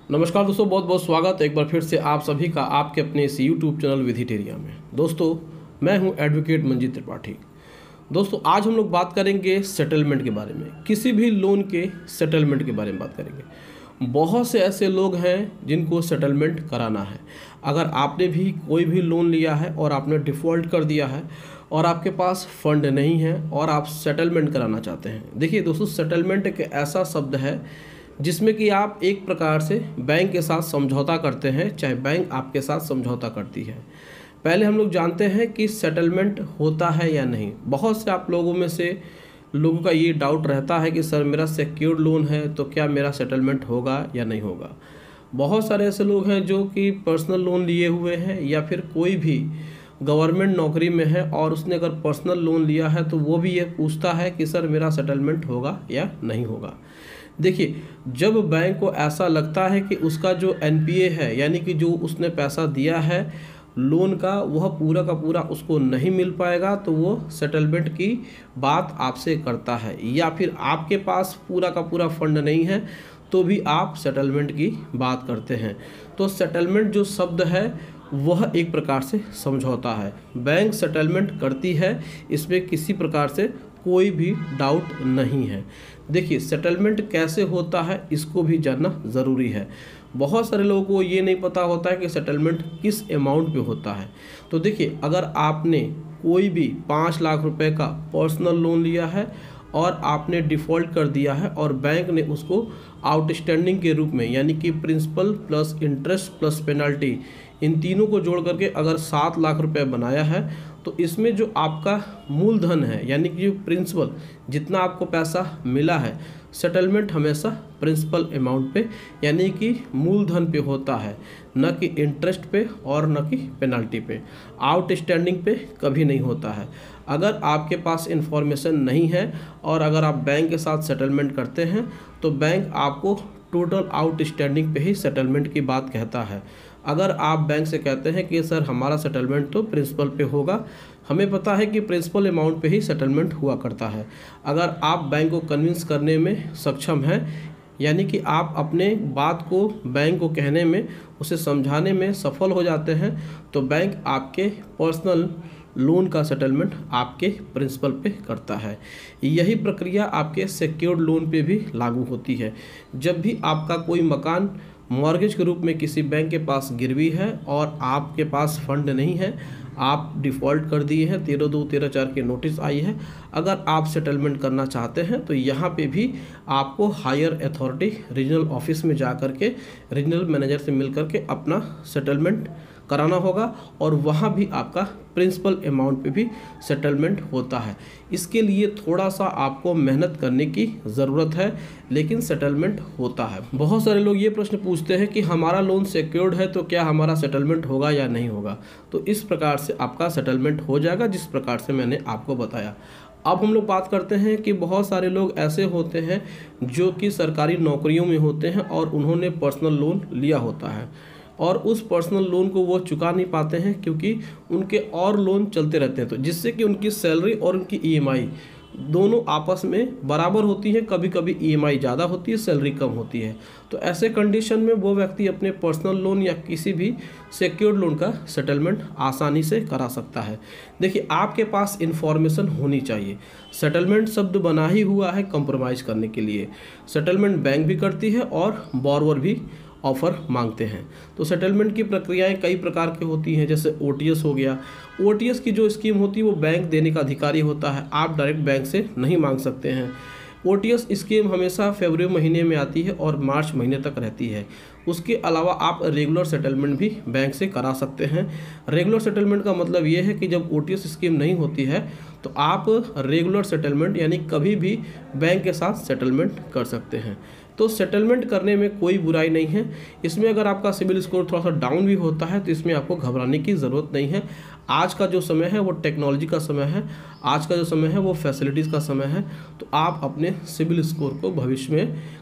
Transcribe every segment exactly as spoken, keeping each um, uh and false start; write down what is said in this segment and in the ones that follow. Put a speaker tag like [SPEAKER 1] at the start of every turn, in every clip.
[SPEAKER 1] नमस्कार दोस्तों, बहुत बहुत स्वागत है एक बार फिर से आप सभी का आपके अपने इस यूट्यूब चैनल विधिटेरिया में। दोस्तों, मैं हूं एडवोकेट मंजीत त्रिपाठी। दोस्तों, आज हम लोग बात करेंगे सेटलमेंट के बारे में, किसी भी लोन के सेटलमेंट के बारे में बात करेंगे। बहुत से ऐसे लोग हैं जिनको सेटलमेंट कराना है। अगर आपने भी कोई भी लोन लिया है और आपने डिफ़ॉल्ट कर दिया है और आपके पास फंड नहीं है और आप सेटलमेंट कराना चाहते हैं, देखिए दोस्तों, सेटलमेंट एक ऐसा शब्द है जिसमें कि आप एक प्रकार से बैंक के साथ समझौता करते हैं, चाहे बैंक आपके साथ समझौता करती है। पहले हम लोग जानते हैं कि सेटलमेंट होता है या नहीं। बहुत से आप लोगों में से लोगों का ये डाउट रहता है कि सर मेरा सिक्योर्ड लोन है तो क्या मेरा सेटलमेंट होगा या नहीं होगा। बहुत सारे ऐसे लोग हैं जो कि पर्सनल लोन लिए हुए हैं या फिर कोई भी गवर्नमेंट नौकरी में है और उसने अगर पर्सनल लोन लिया है तो वो भी ये पूछता है कि सर मेरा सेटलमेंट होगा या नहीं होगा। देखिए, जब बैंक को ऐसा लगता है कि उसका जो एन पी ए है, यानी कि जो उसने पैसा दिया है लोन का, वह पूरा का पूरा उसको नहीं मिल पाएगा, तो वो सेटलमेंट की बात आपसे करता है। या फिर आपके पास पूरा का पूरा फंड नहीं है तो भी आप सेटलमेंट की बात करते हैं। तो सेटलमेंट जो शब्द है वह एक प्रकार से समझौता है। बैंक सेटलमेंट करती है, इसमें किसी प्रकार से कोई भी डाउट नहीं है। देखिए, सेटलमेंट कैसे होता है इसको भी जानना ज़रूरी है। बहुत सारे लोगों को ये नहीं पता होता है कि सेटलमेंट किस अमाउंट पे होता है। तो देखिए, अगर आपने कोई भी पाँच लाख रुपए का पर्सनल लोन लिया है और आपने डिफ़ॉल्ट कर दिया है और बैंक ने उसको आउटस्टैंडिंग के रूप में, यानी कि principal plus interest plus penalty, इन तीनों को जोड़ करके अगर सात लाख रुपए बनाया है, तो इसमें जो आपका मूलधन है, यानी कि जो प्रिंसिपल जितना आपको पैसा मिला है, सेटलमेंट हमेशा प्रिंसिपल अमाउंट पे यानी कि मूलधन पे होता है, न कि इंटरेस्ट पे और न कि पेनल्टी पे। आउटस्टैंडिंग पे कभी नहीं होता है। अगर आपके पास इंफॉर्मेशन नहीं है और अगर आप बैंक के साथ सेटलमेंट करते हैं तो बैंक आपको टोटल आउटस्टैंडिंग पे ही सेटलमेंट की बात कहता है। अगर आप बैंक से कहते हैं कि सर हमारा सेटलमेंट तो प्रिंसिपल पे होगा, हमें पता है कि प्रिंसिपल अमाउंट पे ही सेटलमेंट हुआ करता है। अगर आप बैंक को कन्विंस करने में सक्षम हैं, यानी कि आप अपने बात को बैंक को कहने में, उसे समझाने में सफल हो जाते हैं, तो बैंक आपके पर्सनल लोन का सेटलमेंट आपके प्रिंसिपल पे करता है। यही प्रक्रिया आपके सिक्योर्ड लोन पे भी लागू होती है। जब भी आपका कोई मकान मॉर्गेज के रूप में किसी बैंक के पास गिरवी है और आपके पास फंड नहीं है, आप डिफ़ॉल्ट कर दिए हैं, तेरह दो तेरह चार की नोटिस आई है, अगर आप सेटलमेंट करना चाहते हैं तो यहाँ पे भी आपको हायर अथॉरिटी रीजनल ऑफिस में जा कर के रीजनल मैनेजर से मिल कर के अपना सेटलमेंट कराना होगा और वहाँ भी आपका प्रिंसिपल अमाउंट पे भी सेटलमेंट होता है। इसके लिए थोड़ा सा आपको मेहनत करने की ज़रूरत है, लेकिन सेटलमेंट होता है। बहुत सारे लोग ये प्रश्न पूछते हैं कि हमारा लोन सिक्योर्ड है तो क्या हमारा सेटलमेंट होगा या नहीं होगा। तो इस प्रकार से आपका सेटलमेंट हो जाएगा, जिस प्रकार से मैंने आपको बताया। अब हम लोग बात करते हैं कि बहुत सारे लोग ऐसे होते हैं जो कि सरकारी नौकरियों में होते हैं और उन्होंने पर्सनल लोन लिया होता है और उस पर्सनल लोन को वो चुका नहीं पाते हैं क्योंकि उनके और लोन चलते रहते हैं, तो जिससे कि उनकी सैलरी और उनकी ई एम आई दोनों आपस में बराबर होती है। कभी कभी ई एम आई ज़्यादा होती है, सैलरी कम होती है। तो ऐसे कंडीशन में वो व्यक्ति अपने पर्सनल लोन या किसी भी सिक्योर्ड लोन का सेटलमेंट आसानी से करा सकता है। देखिए, आपके पास इन्फॉर्मेशन होनी चाहिए। सेटलमेंट शब्द बना ही हुआ है कंप्रोमाइज़ करने के लिए। सेटलमेंट बैंक भी करती है और बॉरोवर भी ऑफ़र मांगते हैं। तो सेटलमेंट की प्रक्रियाएं कई प्रकार की होती हैं, जैसे ओ टी एस हो गया। ओ टी एस की जो स्कीम होती है वो बैंक देने का अधिकारी होता है, आप डायरेक्ट बैंक से नहीं मांग सकते हैं। ओ टी एस स्कीम हमेशा फरवरी महीने में आती है और मार्च महीने तक रहती है। उसके अलावा आप रेगुलर सेटलमेंट भी बैंक से करा सकते हैं। रेगुलर सेटलमेंट का मतलब ये है कि जब ओ टी एस स्कीम नहीं होती है तो आप रेगुलर सेटलमेंट यानी कभी भी बैंक के साथ सेटलमेंट कर सकते हैं। तो सेटलमेंट करने में कोई बुराई नहीं है। इसमें अगर आपका सिबिल स्कोर थोड़ा सा डाउन भी होता है तो इसमें आपको घबराने की ज़रूरत नहीं है। आज का जो समय है वो टेक्नोलॉजी का समय है, आज का जो समय है वो फैसिलिटीज़ का समय है। तो आप अपने सिबिल स्कोर को भविष्य में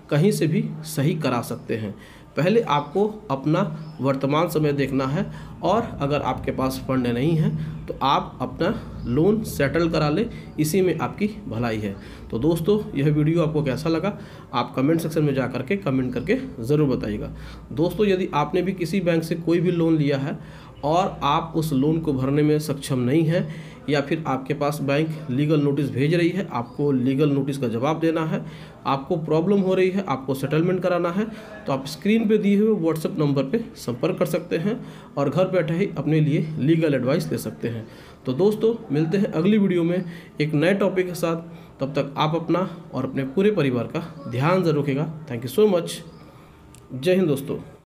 [SPEAKER 1] कहीं से भी सही करा सकते हैं। पहले आपको अपना वर्तमान समय देखना है, और अगर आपके पास फंड नहीं है तो आप अपना लोन सेटल करा लें, इसी में आपकी भलाई है। तो दोस्तों, यह वीडियो आपको कैसा लगा आप कमेंट सेक्शन में जा करके कमेंट करके ज़रूर बताइएगा। दोस्तों, यदि आपने भी किसी बैंक से कोई भी लोन लिया है और आप उस लोन को भरने में सक्षम नहीं हैं, या फिर आपके पास बैंक लीगल नोटिस भेज रही है, आपको लीगल नोटिस का जवाब देना है, आपको प्रॉब्लम हो रही है, आपको सेटलमेंट कराना है, तो आप स्क्रीन पे दिए हुए व्हाट्सएप नंबर पे संपर्क कर सकते हैं और घर बैठे ही अपने लिए लीगल एडवाइस ले सकते हैं। तो दोस्तों, मिलते हैं अगली वीडियो में एक नए टॉपिक के साथ। तब तक आप अपना और अपने पूरे परिवार का ध्यान जरूर रखिएगा। Thank you so much. Jai Hind दोस्तों।